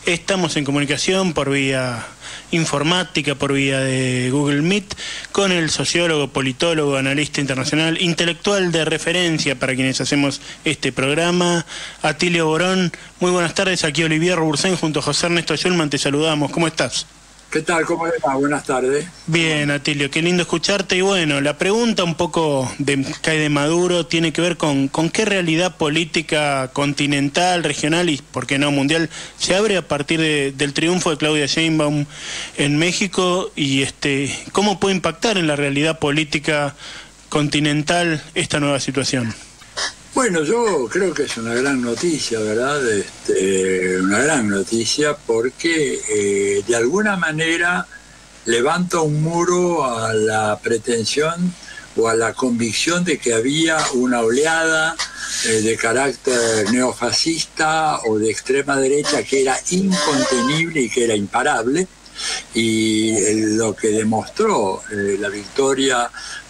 Estamos en comunicación por vía informática, por vía de Google Meet, con el sociólogo, politólogo, analista internacional, intelectual de referencia para quienes hacemos este programa, Atilio Borón. Muy buenas tardes, aquí Olivier Robursén junto a José Ernesto Schulman, te saludamos. ¿Cómo estás? ¿Qué tal? ¿Cómo le va? Buenas tardes. Bien, Atilio, qué lindo escucharte. Y bueno, la pregunta un poco cae de Maduro, tiene que ver con qué realidad política continental, regional y, por qué no, mundial, se abre a partir del triunfo de Claudia Sheinbaum en México y cómo puede impactar en la realidad política continental esta nueva situación. Bueno, yo creo que es una gran noticia, ¿verdad? Una gran noticia porque de alguna manera levanta un muro a la pretensión o a la convicción de que había una oleada de carácter neofascista o de extrema derecha que era incontenible y que era imparable. Y lo que demostró la victoria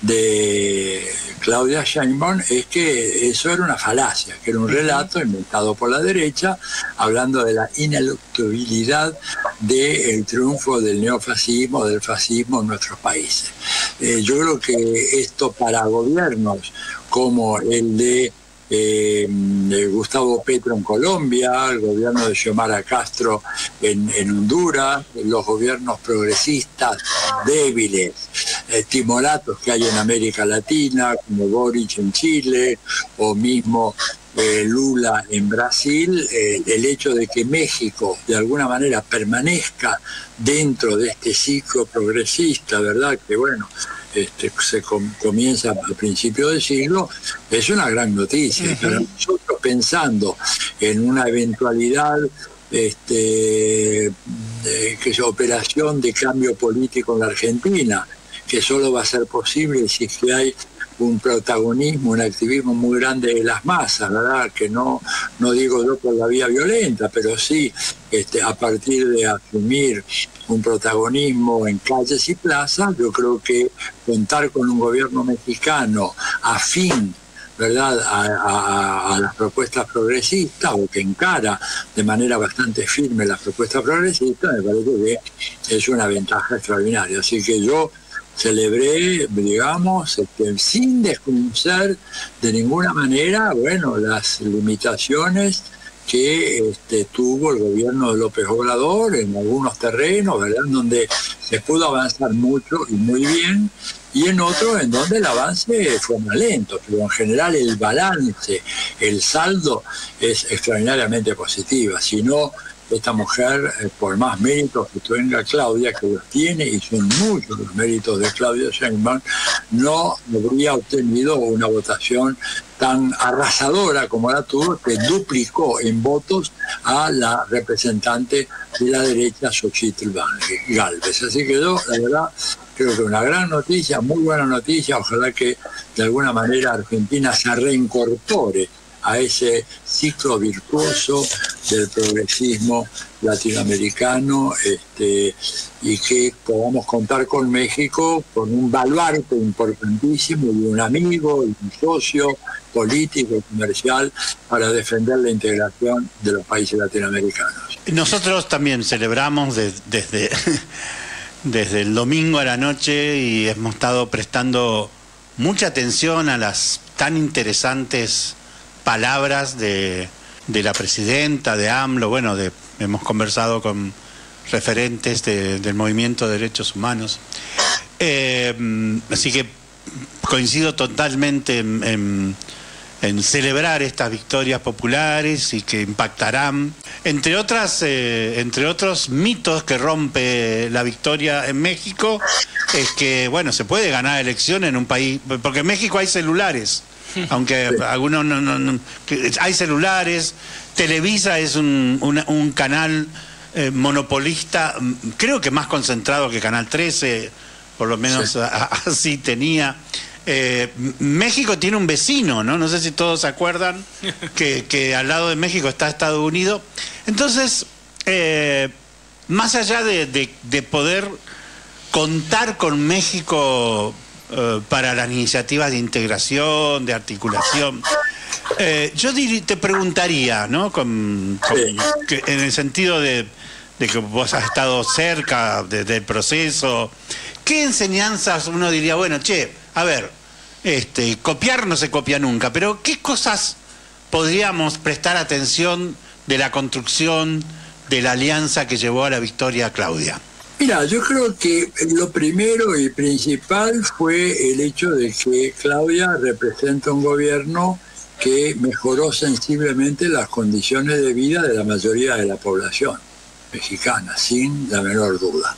de Claudia Sheinbaum es que eso era una falacia, que era un relato inventado por la derecha, hablando de la ineluctabilidad del triunfo del neofascismo, del fascismo en nuestros países. Yo creo que esto para gobiernos como el de Gustavo Petro en Colombia, el gobierno de Xiomara Castro en Honduras, los gobiernos progresistas débiles, timoratos que hay en América Latina, como Boric en Chile, o mismo Lula en Brasil, el hecho de que México de alguna manera permanezca dentro de este ciclo progresista, ¿verdad? Que bueno, comienza a principios del siglo, es una gran noticia. Para nosotros, pensando en una eventualidad que es operación de cambio político en la Argentina, que solo va a ser posible si es que hay un protagonismo, un activismo muy grande de las masas, ¿verdad? Que no digo yo por la vía violenta, pero sí a partir de asumir un protagonismo en calles y plazas. Yo creo que contar con un gobierno mexicano afín, ¿verdad?, a las propuestas progresistas, o que encara de manera bastante firme las propuestas progresistas, me parece que es una ventaja extraordinaria. Así que yo celebré, digamos, sin desconocer de ninguna manera, bueno, las limitaciones que tuvo el gobierno de López Obrador en algunos terrenos, ¿verdad?, donde se pudo avanzar mucho y muy bien, y en otros en donde el avance fue más lento, pero en general el balance, el saldo es extraordinariamente positiva. Si no, esta mujer, por más méritos que tenga Claudia, que los tiene, y son muchos los méritos de Claudia Sheinbaum, no habría obtenido una votación tan arrasadora como la tuvo, que duplicó en votos a la representante de la derecha, Xochitl Gálvez. Así que yo, la verdad, creo que una gran noticia, muy buena noticia. Ojalá que de alguna manera Argentina se reincorpore a ese ciclo virtuoso del progresismo latinoamericano, y que podamos contar con México, con un baluarte importantísimo y un amigo y un socio político y comercial para defender la integración de los países latinoamericanos. Nosotros también celebramos desde el domingo a la noche, y hemos estado prestando mucha atención a las tan interesantes palabras de la presidenta, de AMLO. Bueno, hemos conversado con referentes del movimiento de derechos humanos. Así que coincido totalmente en celebrar estas victorias populares y que impactarán. Entre otros mitos que rompe la victoria en México, es que, bueno, se puede ganar elecciones en un país, porque en México hay celulares. Aunque algunos hay celulares. Televisa es un canal monopolista, creo que más concentrado que Canal 13, por lo menos sí. Así tenía. México tiene un vecino, ¿no? No sé si todos se acuerdan que al lado de México está Estados Unidos. Entonces, más allá de poder contar con México para las iniciativas de integración, de articulación, Te preguntaría, ¿no? En el sentido de que vos has estado cerca del proceso, ¿qué enseñanzas uno diría, bueno, a ver, copiar no se copia nunca, pero qué cosas podríamos prestar atención de la construcción de la alianza que llevó a la victoria Claudia? Mira, yo creo que lo primero y principal fue el hecho de que Claudia representa un gobierno que mejoró sensiblemente las condiciones de vida de la mayoría de la población mexicana, sin la menor duda.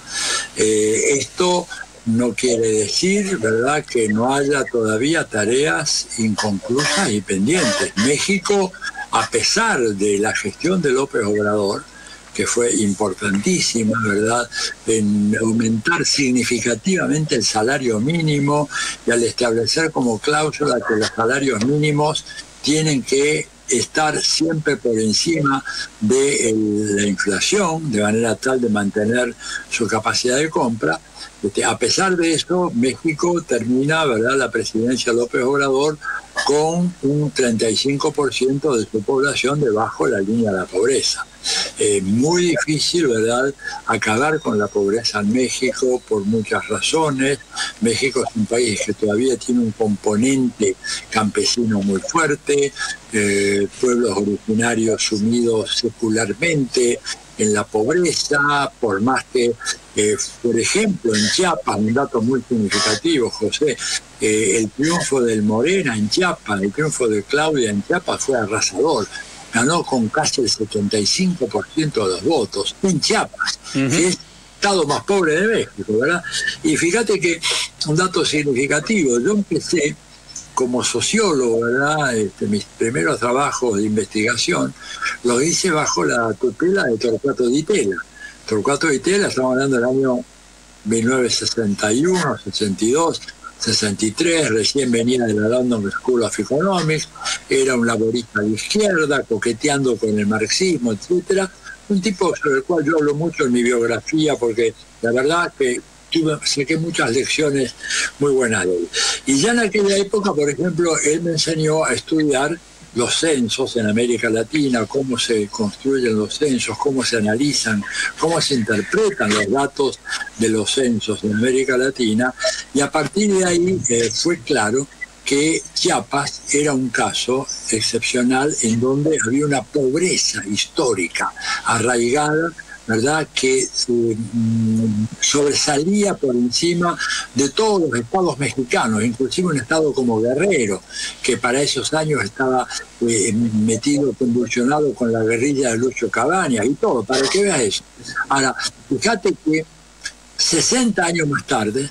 Esto no quiere decir, ¿verdad?, que no haya todavía tareas inconclusas y pendientes. México, a pesar de la gestión de López Obrador, que fue importantísima, ¿verdad?, en aumentar significativamente el salario mínimo y al establecer como cláusula que los salarios mínimos tienen que estar siempre por encima de la inflación, de manera tal de mantener su capacidad de compra. A pesar de eso, México termina, ¿verdad?, la presidencia de López Obrador con un 35% de su población debajo de la línea de la pobreza. Muy difícil, ¿verdad?, acabar con la pobreza en México por muchas razones. México es un país que todavía tiene un componente campesino muy fuerte, pueblos originarios sumidos secularmente en la pobreza, por más que, por ejemplo, en Chiapas, un dato muy significativo, José, el triunfo del Morena en Chiapas, el triunfo de Claudia en Chiapas fue arrasador. Ganó con casi el 75% de los votos en Chiapas, que es el estado más pobre de México, ¿verdad? Y fíjate que un dato significativo, yo empecé como sociólogo, ¿verdad? Mis primeros trabajos de investigación los hice bajo la tutela de Torcuato Di Tella. Torcuato Di Tella, estamos hablando del año 1961, 62, 63, recién venía de la London School of Economics, era un laborista de izquierda, coqueteando con el marxismo, etcétera. Un tipo sobre el cual yo hablo mucho en mi biografía, porque la verdad que saqué muchas lecciones muy buenas de él. Y ya en aquella época, por ejemplo, él me enseñó a estudiar los censos en América Latina, cómo se construyen los censos, cómo se analizan, cómo se interpretan los datos de los censos en América Latina, y a partir de ahí fue claro que Chiapas era un caso excepcional en donde había una pobreza histórica arraigada, ¿verdad?, que sobresalía por encima de todos los estados mexicanos, inclusive un estado como Guerrero, que para esos años estaba metido, convulsionado con la guerrilla de Lucio Cabañas y todo, para que veas eso. Ahora, fíjate que 60 años más tarde,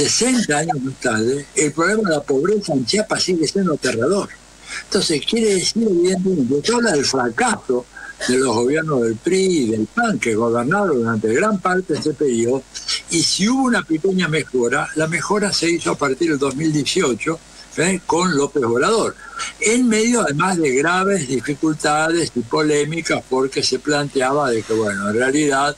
el problema de la pobreza en Chiapas sigue siendo aterrador. Entonces, quiere decir, evidentemente, que habla del fracaso de los gobiernos del PRI y del PAN, que gobernaron durante gran parte de ese periodo, y si hubo una pequeña mejora, la mejora se hizo a partir del 2018, con López Obrador, en medio además de graves dificultades y polémicas, porque se planteaba de que, bueno, en realidad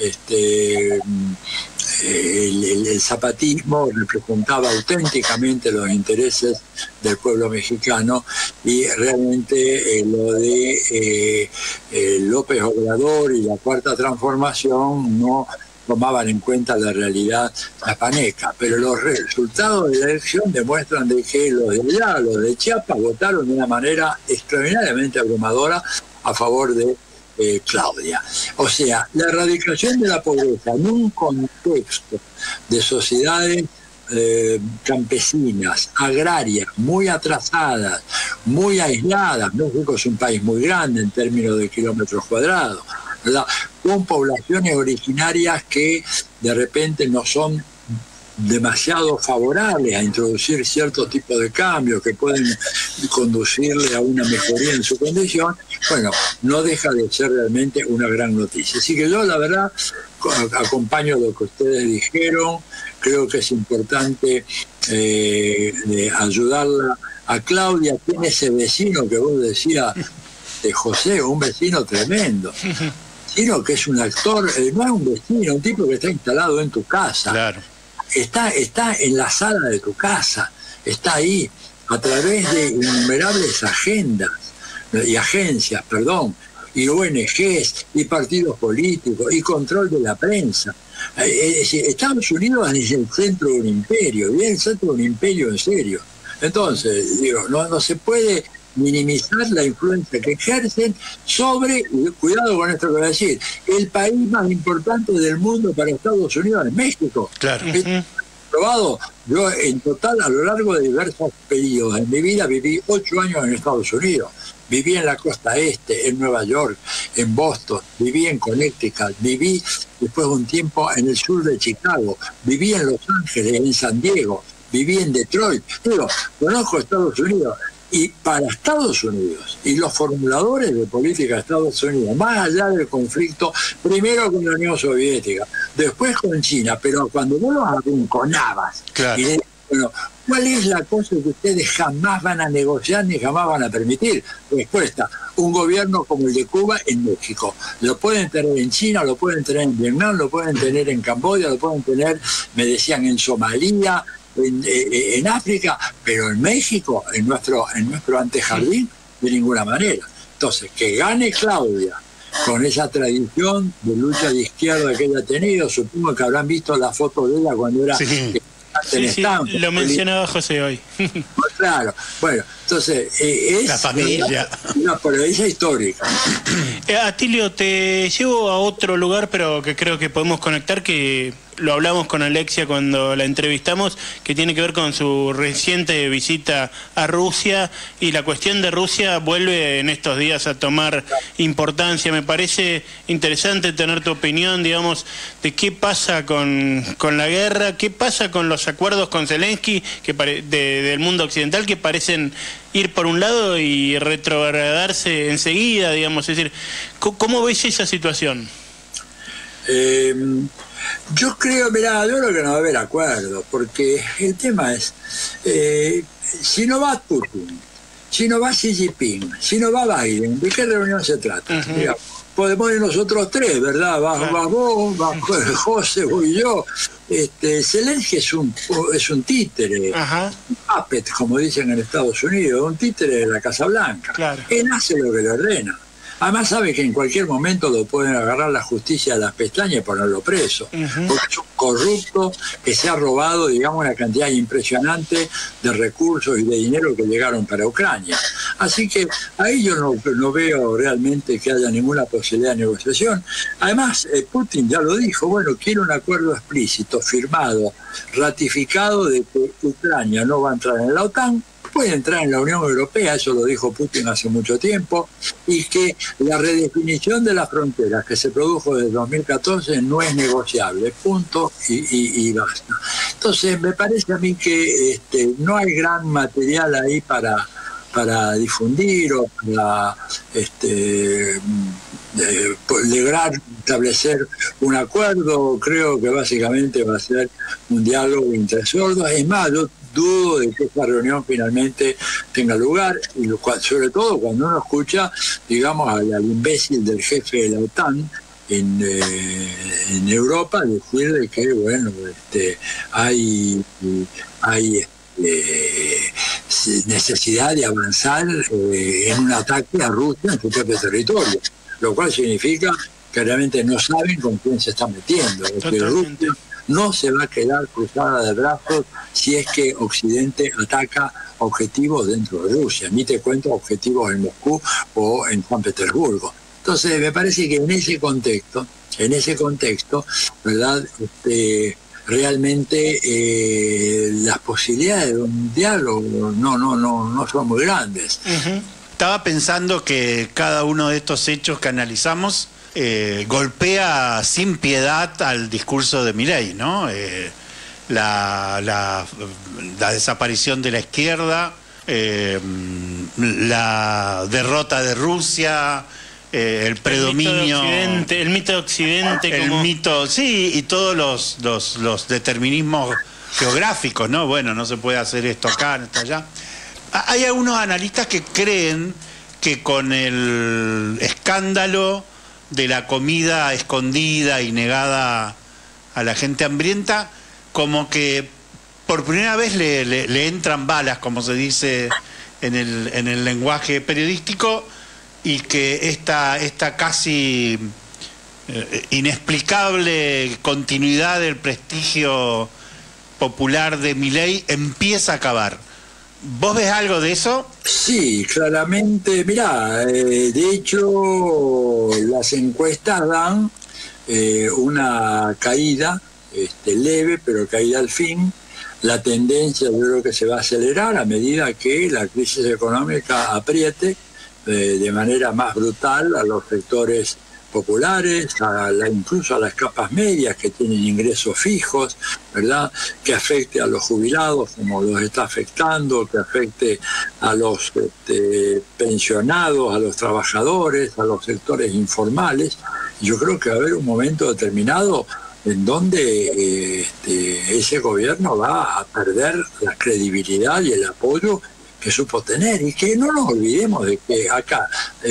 el zapatismo representaba auténticamente los intereses del pueblo mexicano, y realmente lo de López Obrador y la Cuarta Transformación no tomaban en cuenta la realidad chapaneca. Pero los resultados de la elección demuestran de que los de allá, los de Chiapas, votaron de una manera extraordinariamente abrumadora a favor de Claudia. O sea, la erradicación de la pobreza en un contexto de sociedades campesinas, agrarias, muy atrasadas, muy aisladas. México es un país muy grande en términos de kilómetros cuadrados, ¿verdad?, con poblaciones originarias que de repente no son demasiado favorables a introducir ciertos tipos de cambios que pueden conducirle a una mejoría en su condición. Bueno, no deja de ser realmente una gran noticia. Así que yo, la verdad, acompaño lo que ustedes dijeron. Creo que es importante ayudarla a Claudia. Tiene ese vecino que vos decías, de José, un vecino tremendo. Vecino que es un actor, no es un vecino, un tipo que está instalado en tu casa. Claro. Está en la sala de tu casa, está ahí, a través de innumerables agendas y agencias, y ONGs, y partidos políticos, y control de la prensa. Estados Unidos es el centro de un imperio, y es el centro de un imperio en serio. Entonces, digo, no se puede minimizar la influencia que ejercen sobre, y cuidado con esto que voy a decir, el país más importante del mundo para Estados Unidos es México. Claro. Probado. Yo en total a lo largo de diversos periodos en mi vida viví 8 años en Estados Unidos. Viví en la costa este, en Nueva York, en Boston, viví en Connecticut, viví después de un tiempo en el sur de Chicago, viví en Los Ángeles, en San Diego, viví en Detroit. Digo, conozco Estados Unidos. Y para Estados Unidos y los formuladores de política de Estados Unidos, más allá del conflicto, primero con la Unión Soviética, después con China, pero cuando vos los arrinconabas, claro, y le decís, bueno, ¿cuál es la cosa que ustedes jamás van a negociar ni jamás van a permitir? Respuesta, un gobierno como el de Cuba en México. Lo pueden tener en China, lo pueden tener en Vietnam, lo pueden tener en Camboya, lo pueden tener, me decían, en Somalia, en África, pero en México, en nuestro antejardín, de ninguna manera. Entonces, que gane Claudia con esa tradición de lucha de izquierda que ella ha tenido, supongo que habrán visto la foto de ella cuando era... Sí, lo mencionaba José hoy. Claro, bueno, entonces es la familia. Una provincia histórica. Atilio, te llevo a otro lugar, pero que creo que podemos conectar, que lo hablamos con Alexia cuando la entrevistamos, que tiene que ver con su reciente visita a Rusia, y la cuestión de Rusia vuelve en estos días a tomar importancia. Me parece interesante tener tu opinión, digamos, de qué pasa con la guerra, qué pasa con los acuerdos con Zelensky del mundo occidental, que parecen ir por un lado y retrogradarse enseguida, digamos. Es decir, ¿cómo ves esa situación? Yo creo que no va a haber acuerdo, porque el tema es, si no va Putin, si no va Xi Jinping, si no va Biden, ¿de qué reunión se trata? Digamos, podemos ir nosotros tres, ¿verdad? Vas vos, vas José, voy yo. Zelensky es un títere, un puppet, como dicen en Estados Unidos, un títere de la Casa Blanca. Claro. Él hace lo que le ordena. Además sabe que en cualquier momento lo pueden agarrar la justicia a las pestañas y ponerlo preso, porque es un corrupto que se ha robado, digamos, una cantidad impresionante de recursos y de dinero que llegaron para Ucrania. Así que ahí yo no veo realmente que haya ninguna posibilidad de negociación. Además, Putin ya lo dijo, bueno, quiere un acuerdo explícito, firmado, ratificado, de que Ucrania no va a entrar en la OTAN, puede entrar en la Unión Europea, eso lo dijo Putin hace mucho tiempo, y que la redefinición de las fronteras que se produjo desde 2014 no es negociable, punto y basta. Entonces me parece a mí que no hay gran material ahí para difundir o para lograr establecer un acuerdo. Creo que básicamente va a ser un diálogo entre sordos. Es más, yo dudo de que esta reunión finalmente tenga lugar, y sobre todo cuando uno escucha, digamos, al imbécil del jefe de la OTAN en Europa decir de que, bueno, hay necesidad de avanzar en un ataque a Rusia en su propio territorio, lo cual significa que realmente no saben con quién se están metiendo. Rusia no se va a quedar cruzada de brazos si es que Occidente ataca objetivos dentro de Rusia, ni te cuento objetivos en Moscú o en San Petersburgo. Entonces me parece que en ese contexto, ¿verdad? Realmente las posibilidades de un diálogo no son muy grandes. Estaba pensando que cada uno de estos hechos que analizamos golpea sin piedad al discurso de Milei, ¿no? La desaparición de la izquierda, la derrota de Rusia, el predominio, el mito de Occidente, sí, y todos los determinismos geográficos, ¿no? Bueno, no se puede hacer esto acá, esto allá. Hay algunos analistas que creen que con el escándalo de la comida escondida y negada a la gente hambrienta, como que por primera vez le entran balas, como se dice en el lenguaje periodístico, y que esta casi inexplicable continuidad del prestigio popular de Milei empieza a acabar. ¿Vos ves algo de eso? Sí, claramente. Mirá, de hecho, las encuestas dan una caída leve, pero caída al fin. La tendencia yo creo que se va a acelerar a medida que la crisis económica apriete de manera más brutal a los sectores populares, incluso a las capas medias que tienen ingresos fijos, ¿verdad? Que afecte a los jubilados como los está afectando, que afecte a los pensionados, a los trabajadores, a los sectores informales. Yo creo que va a haber un momento determinado en donde ese gobierno va a perder la credibilidad y el apoyo que supo tener, y que no nos olvidemos de que acá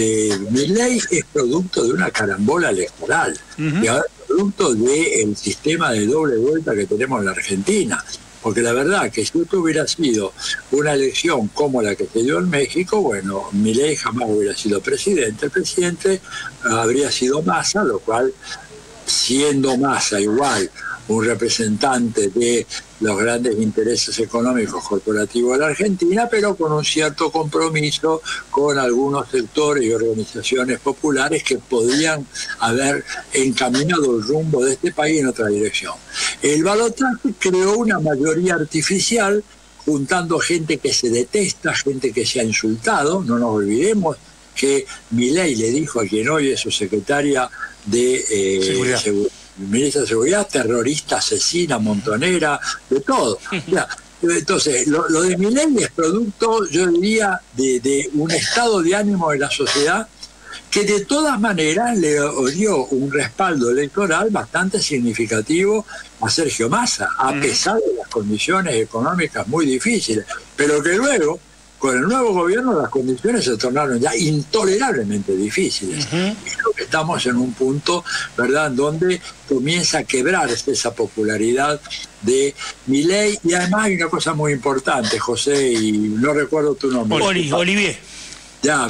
Milei es producto de una carambola electoral, y ahora es producto del sistema de doble vuelta que tenemos en la Argentina, porque la verdad que si esto hubiera sido una elección como la que se dio en México, bueno, Milei jamás hubiera sido presidente, el presidente habría sido Massa, lo cual, siendo Massa igual un representante de los grandes intereses económicos corporativos de la Argentina, pero con un cierto compromiso con algunos sectores y organizaciones populares que podrían haber encaminado el rumbo de este país en otra dirección. El balotaje creó una mayoría artificial, juntando gente que se detesta, gente que se ha insultado. No nos olvidemos que Milei le dijo a quien hoy es su secretaria de Seguridad, ministra de Seguridad, terrorista, asesina, montonera, de todo. Ya, entonces, lo de Milei es producto, yo diría, de un estado de ánimo de la sociedad que de todas maneras le dio un respaldo electoral bastante significativo a Sergio Massa, a pesar de las condiciones económicas muy difíciles, pero que luego, con el nuevo gobierno, las condiciones se tornaron ya intolerablemente difíciles. Y creo que estamos en un punto, ¿verdad?, donde comienza a quebrarse esa popularidad de Milei. Y además hay una cosa muy importante, José, y no recuerdo tu nombre. Olivier. Ya.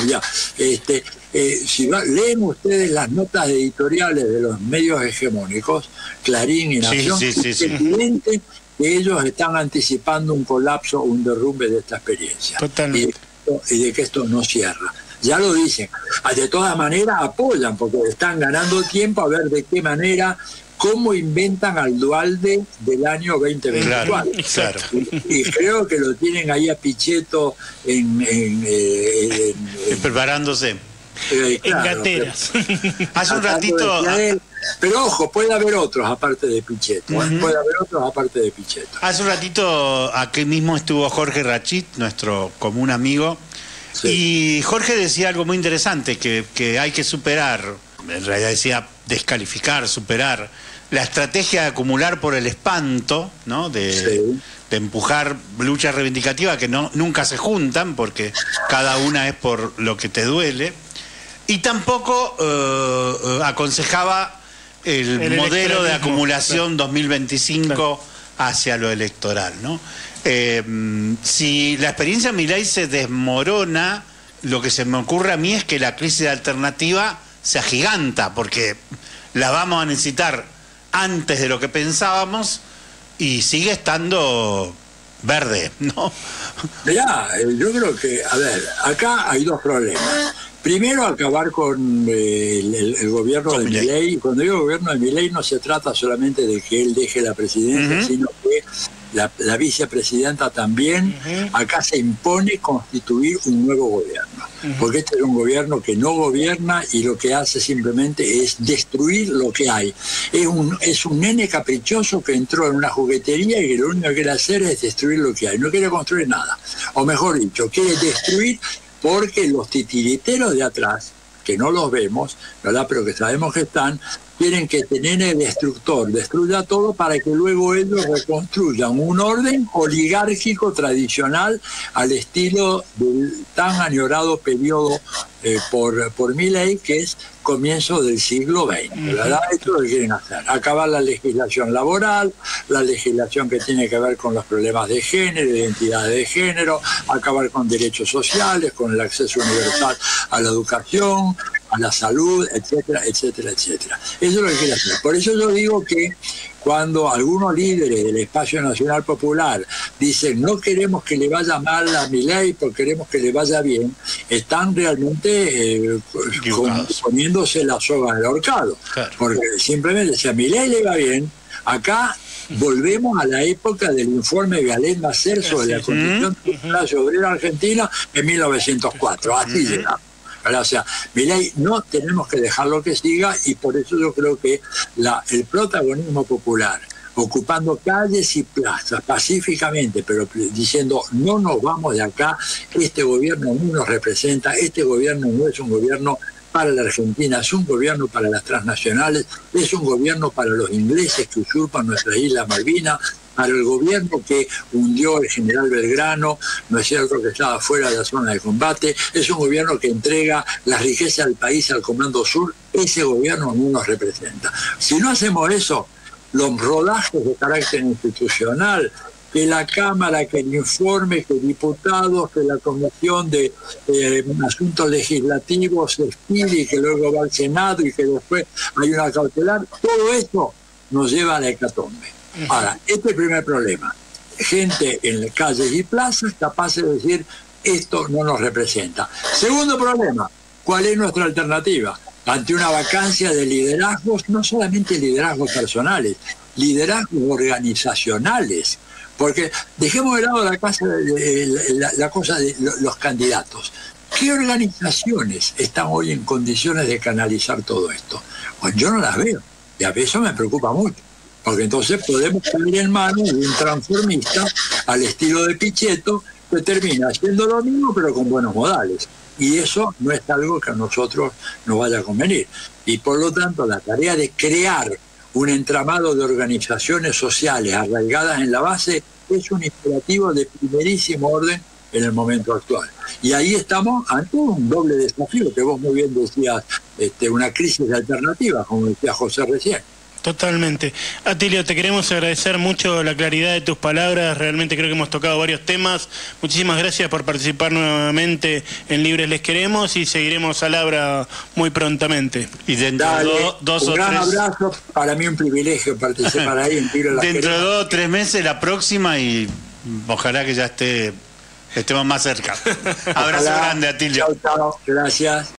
Si leen ustedes las notas editoriales de los medios hegemónicos, Clarín y Nación, es evidente que ellos están anticipando un colapso, un derrumbe de esta experiencia. Totalmente. Y de que esto no cierra. Ya lo dicen. De todas maneras apoyan, porque están ganando tiempo a ver de qué manera, cómo inventan al Dualde del año 2024. Claro. Y creo que lo tienen ahí a Pichetto preparándose. En gateras. Hace un ratito. Pero ojo, puede haber otros aparte de Pichetto. Puede haber otros aparte de Pichetto. Hace un ratito aquí mismo estuvo Jorge Rachid, nuestro común amigo. Sí. Y Jorge decía algo muy interesante, que hay que superar, en realidad decía descalificar, superar la estrategia de acumular por el espanto, ¿no? De empujar luchas reivindicativas que nunca se juntan, porque cada una es por lo que te duele. Y tampoco aconsejaba el modelo de acumulación 2025 hacia lo electoral, ¿no? Si la experiencia Milei se desmorona, lo que se me ocurre a mí es que la crisis alternativa se agiganta, porque la vamos a necesitar antes de lo que pensábamos y sigue estando verde, ¿no? Mirá, yo creo que, a ver, acá hay dos problemas. Primero, acabar con el gobierno de Milei. Cuando digo gobierno de Milei no se trata solamente de que él deje la presidencia, sino que la vicepresidenta también. Acá se impone constituir un nuevo gobierno, porque este es un gobierno que no gobierna y lo que hace simplemente es destruir lo que hay. Es un nene caprichoso que entró en una juguetería y que lo único que quiere hacer es destruir lo que hay. No quiere construir nada, o mejor dicho, quiere destruir, porque los titiriteros de atrás, que no los vemos, ¿verdad?, pero que sabemos que están, quieren que este nene destructor destruya todo para que luego ellos reconstruyan un orden oligárquico tradicional al estilo del tan añorado periodo por Milei, que es comienzo del siglo XX, ¿verdad? Esto es lo que quieren hacer, acabar la legislación laboral, la legislación que tiene que ver con los problemas de género, identidad de género, acabar con derechos sociales, con el acceso universal a la educación, a la salud, etcétera, etcétera, etcétera. Eso es lo que quiere hacer. Por eso yo digo que cuando algunos líderes del Espacio Nacional Popular dicen no queremos que le vaya mal a Milei, porque queremos que le vaya bien, están realmente poniéndose la soga en el ahorcado. Claro. Porque simplemente si a Milei le va bien, acá volvemos a la época del informe Galet Macer sobre la condición de la clase obrera argentina en 1904. Así llegamos. O sea, Milei no tenemos que dejarlo que siga, y por eso yo creo que el protagonismo popular, ocupando calles y plazas pacíficamente, pero diciendo no nos vamos de acá, este gobierno no nos representa, este gobierno no es un gobierno para la Argentina, es un gobierno para las transnacionales, es un gobierno para los ingleses que usurpan nuestra isla Malvinas, para el gobierno que hundió el general Belgrano, ¿no es cierto?, que estaba fuera de la zona de combate, es un gobierno que entrega las riquezas del país al Comando Sur. Ese gobierno no nos representa. Si no hacemos eso, los rodajes de carácter institucional, que la Cámara, que el informe, que diputados, que la Comisión de Asuntos Legislativos se expide y que luego va al Senado y que después hay una cautelar, todo eso nos lleva a la hecatombe. Ahora, este es el primer problema. Gente en las calles y plazas capaz de decir esto no nos representa. Segundo problema, ¿cuál es nuestra alternativa? Ante una vacancia de liderazgos, no solamente liderazgos personales, liderazgos organizacionales. Porque dejemos de lado la cosa de los candidatos. ¿Qué organizaciones están hoy en condiciones de canalizar todo esto? Pues yo no las veo, y a veces eso me preocupa mucho. Porque entonces podemos caer en manos de un transformista al estilo de Pichetto, que termina haciendo lo mismo pero con buenos modales. Y eso no es algo que a nosotros nos vaya a convenir. Y por lo tanto la tarea de crear un entramado de organizaciones sociales arraigadas en la base es un imperativo de primerísimo orden en el momento actual. Y ahí estamos ante un doble desafío, que vos muy bien decías, una crisis de alternativas, como decía José recién. Totalmente. Atilio, te queremos agradecer mucho la claridad de tus palabras, realmente creo que hemos tocado varios temas. Muchísimas gracias por participar nuevamente en Libres Les Queremos, y seguiremos al habla muy prontamente. Y dentro de dos o tres... Un gran abrazo, para mí un privilegio participar ahí en Libres Les Queremos. Dentro de 2 o 3 meses la próxima, y ojalá que ya estemos más cerca. Abrazo grande, Atilio. Chao, chao. Gracias.